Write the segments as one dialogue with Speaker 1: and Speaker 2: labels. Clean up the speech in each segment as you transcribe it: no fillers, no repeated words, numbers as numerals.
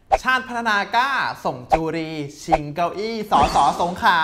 Speaker 1: ชาติพัฒนากล้าส่งจูรีชิงเก้าอี้สสสงขลา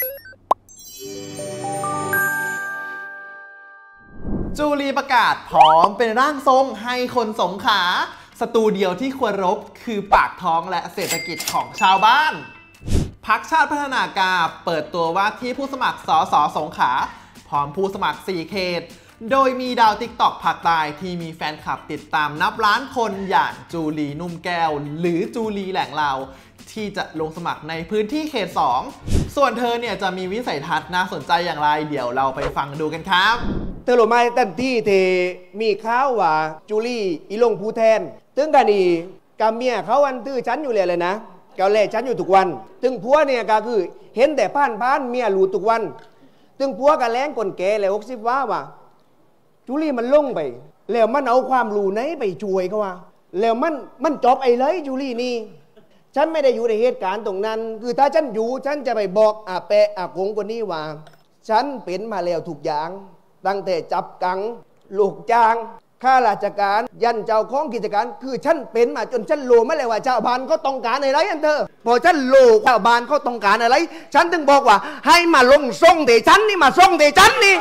Speaker 1: จูรีประกาศพร้อมเป็นร่างทรงให้คนสงขลาศัตรูเดียวที่ควรรบคือปากท้องและเศรษฐกิจของชาวบ้านพรรคชาติพัฒนากล้าเปิดตัวว่าที่ผู้สมัครสสสงขลาพร้อมผู้สมัคร4เขตโดยมีดาวติ๊กต็อกภาคใต้ที่มีแฟนคลับติดตามนับล้านคนอย่างจูลีนุ่มแก้วหรือจูลีแหล่งเราที่จะลงสมัครในพื้นที่เขต2ส่วนเธอเนี่ยจะมีวิสัยทัศน์น่าสนใจอย่างไรเดี๋ยวเราไปฟังดูกันครับ
Speaker 2: เธอรู้ไหมตั้งที่เทมีข่าวว่าจูลี่อีลงผู้แทนตึงกันนี่กับเมียเขาวันตื้อฉันอยู่เลยนะเกาเล่ฉันอยู่ทุกวันตึงผัวเนี่ยก็คือเห็นแต่ผ่านเมียรู้ทุกวันตึงผัวก็แล้งคนแก่เลย60ว่าจูลี่มันลงไปแล้วมันเอาความรู้ไหนไปช่วยเขาว่าแล้วมันจบไอ้เลยจูลี่นี่ฉันไม่ได้อยู่ในเหตุการณ์ตรงนั้นคือถ้าฉันอยู่ฉันจะไปบอกอาเปะอากงคนนี้ว่าฉันเป็นมาแล้วทุกอย่างตั้งแต่จับกังลูกจ้างข้าราชการยันเจ้าของกิจการคือฉันเป็นมาจนฉันรู้มาเลยว่าชาวบ้านเขาต้องการอะไรอันเธอพอฉันรู้ชาวบ้านเขาต้องการอะไรฉันถึงบอกว่าให้มาลงส่งเดฉันนี่มาส่งเดฉันนี่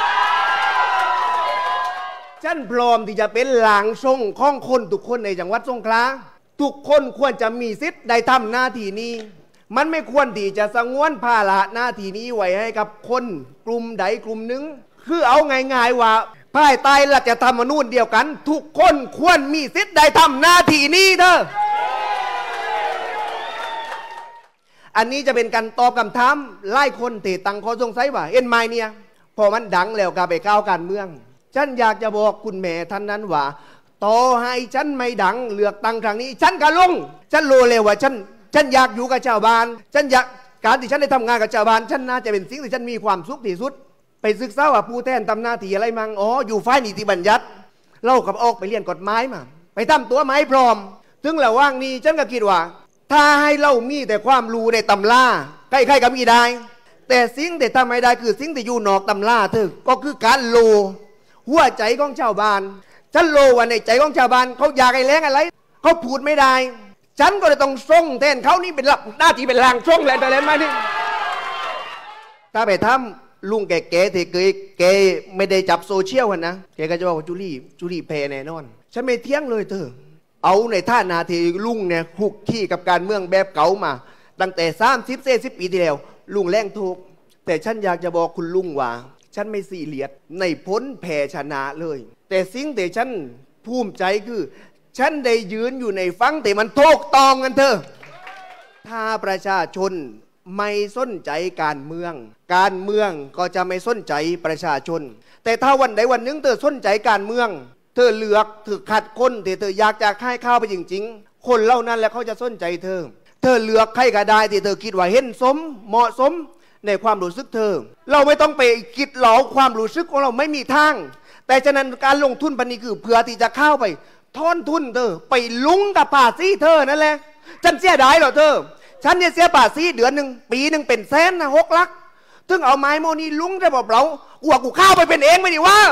Speaker 2: ฉันพร้อมที่จะเป็นหลังส่งของคนทุกคนในจังหวัดสงขลาทุกคนควรจะมีสิทธิ์ได้ทำหน้าที่นี้มันไม่ควรที่จะสงวนภาระหน้าที่นี้ไว้ให้กับคนกลุ่มใดกลุ่มหนึ่งคือเอาง่ายๆว่าภายใต้รัฐธรรมนูญเดียวกันทุกคนควรมีสิทธิ์ได้ทำหน้าที่นี้เถอะอันนี้จะเป็นการตอบคำถามไล่คนเตะตังข้อสงสัยว่าเอ็นไมเนี่ยพอมันดังแล้วก็ไปก้าวการเมืองฉันอยากจะบอกคุณแม่ท่านนั้นว่าต่อให้ฉันไม่ดังเลือกตั้งครั้งนี้ฉันก็ลงฉันรู้เลยว่าฉันอยากอยู่กับชาวบ้านฉันอยากการที่ฉันได้ทำงานกับชาวบ้านฉันน่าจะเป็นสิ่งที่ฉันมีความสุขที่สุดไปศึกษาว่าผู้แทนทำหน้าที่อะไรมั่งอยู่ฝ่ายนิติบัญญัติเล่ากับออกไปเรียนกฎหมายมาไปทำตัวไม้พร้อมถึงระหว่างนี้ฉันก็คิดว่าถ้าให้เล่ามีแต่ความรู้ในตำราใครๆก็มีได้แต่สิ่งที่ทำไม่ได้คือสิ่งที่อยู่นอกตำราเถอะก็คือการโลหัวใจของชาวบ้านฉันโลว่าในใจของชาวบ้านเขาอยากไอ้แรงอะไรเขาพูดไม่ได้ฉันก็เลยต้องส่งแทนเขานี่เป็นหลักหน้าที่เป็นลางส่งแหละแต่แล้วมานี่ถ้าไปทำลุงแก่ๆที่เคยแกไม่ได้จับโซเชียลกันนะแกก็จะบอกว่าจูลี่แพ้แน่นอนฉันไม่เที่ยงเลยเธอเอาในท่านาทีลุงเนี่ยคุกขี้กับการเมืองแบบเก่ามาตั้งแต่30-40 ปีที่แล้วลุงแรงถูกแต่ฉันอยากจะบอกคุณลุงว่าฉันไม่ซีเรียสในพ้นแพ้ชนะเลยแต่สิ่งที่ฉันภูมิใจคือฉันได้ยืนอยู่ในฟังแต่มันโทกตองกันเถอะถ้าประชาชนไม่สนใจการเมืองก็จะไม่สนใจประชาชนแต่ถ้าวันใดวันหนึ่งเธอสนใจการเมืองเธอเลือกเธอขัดคนที่เธออยากจะให้ข้าวไปจริงๆคนเหล่านั้นแล้วเขาจะสนใจเธอเลือกใครก็ได้ที่เธอคิดว่าเห็นสมเหมาะสมในความรู้สึกเธอเราไม่ต้องไปคิดหลอกความรู้สึกของเราไม่มีทางแต่ฉะนั้นการลงทุนพันนี้คือเพื่อที่จะเข้าไปทอนทุนเธอไปลุ้งกับภาษีเธอนั่นแหละฉันเสียดายเหรอเธอฉันเนี่ยเสียภาษีเดือนหนึ่งปีหนึ่งเป็นแสนนะ6 ลักถึงเอาไม้โมนี่ลุ้งได้บอกเรากูเข้าไปเป็นเองไม่ดีว่า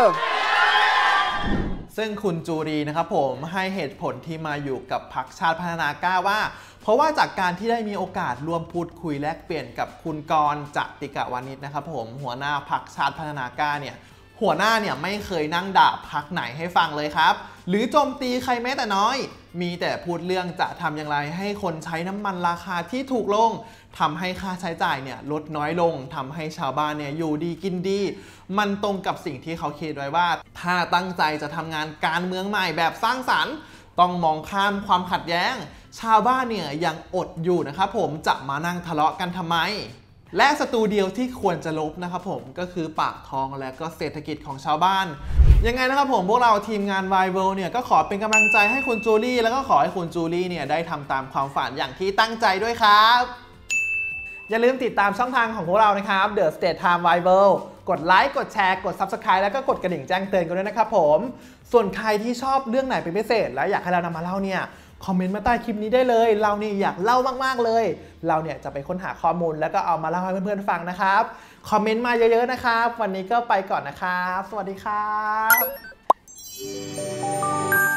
Speaker 1: ซึ่งคุณจูรีนะครับผมให้เหตุผลที่มาอยู่กับพรรคชาติพัฒนากล้าว่าเพราะว่าจากการที่ได้มีโอกาสร่วมพูดคุยแลกเปลี่ยนกับคุณกรณ์ จติกวานิชนะครับผมหัวหน้าพรรคชาติพัฒนากล้าเนี่ยหัวหน้าเนี่ยไม่เคยนั่งด่าพรรคไหนให้ฟังเลยครับหรือโจมตีใครแม้แต่น้อยมีแต่พูดเรื่องจะทำอย่างไรให้คนใช้น้ำมันราคาที่ถูกลงทำให้ค่าใช้จ่ายเนี่ยลดน้อยลงทำให้ชาวบ้านเนี่ยอยู่ดีกินดีมันตรงกับสิ่งที่เขาคิดไว้ว่าถ้าตั้งใจจะทำงานการเมืองใหม่แบบสร้างสรรค์ต้องมองข้ามความขัดแย้งชาวบ้านเนี่ยยังอดอยู่นะครับผมจะมานั่งทะเลาะกันทำไมและศัตรูเดียวที่ควรจะลบนะครับผมก็คือปากท้องและก็เศรษฐกิจของชาวบ้านยังไงนะครับผมพวกเราทีมงาน Y World เนี่ยก็ขอเป็นกำลังใจให้คุณจูลี่แล้วก็ขอให้คุณจูลี่เนี่ยได้ทำตามความฝันอย่างที่ตั้งใจด้วยครับอย่าลืมติดตามช่องทางของพวกเรานะครับ The State Time Y World กดไลค์กดแชร์กด Subscribe แล้วก็กดกระดิ่งแจ้งเตือนกันด้วยนะครับผมส่วนใครที่ชอบเรื่องไหนเป็นพิเศษและอยากให้เรานำมาเล่าเนี่ยคอมเมนต์มาใต้คลิปนี้ได้เลยเรานี่อยากเล่ามากๆเลยเราเนี่ยจะไปค้นหาข้อมูลแล้วก็เอามาเล่าให้เพื่อนๆฟังนะครับคอมเมนต์มาเยอะๆนะครับวันนี้ก็ไปก่อนนะครับสวัสดีครับ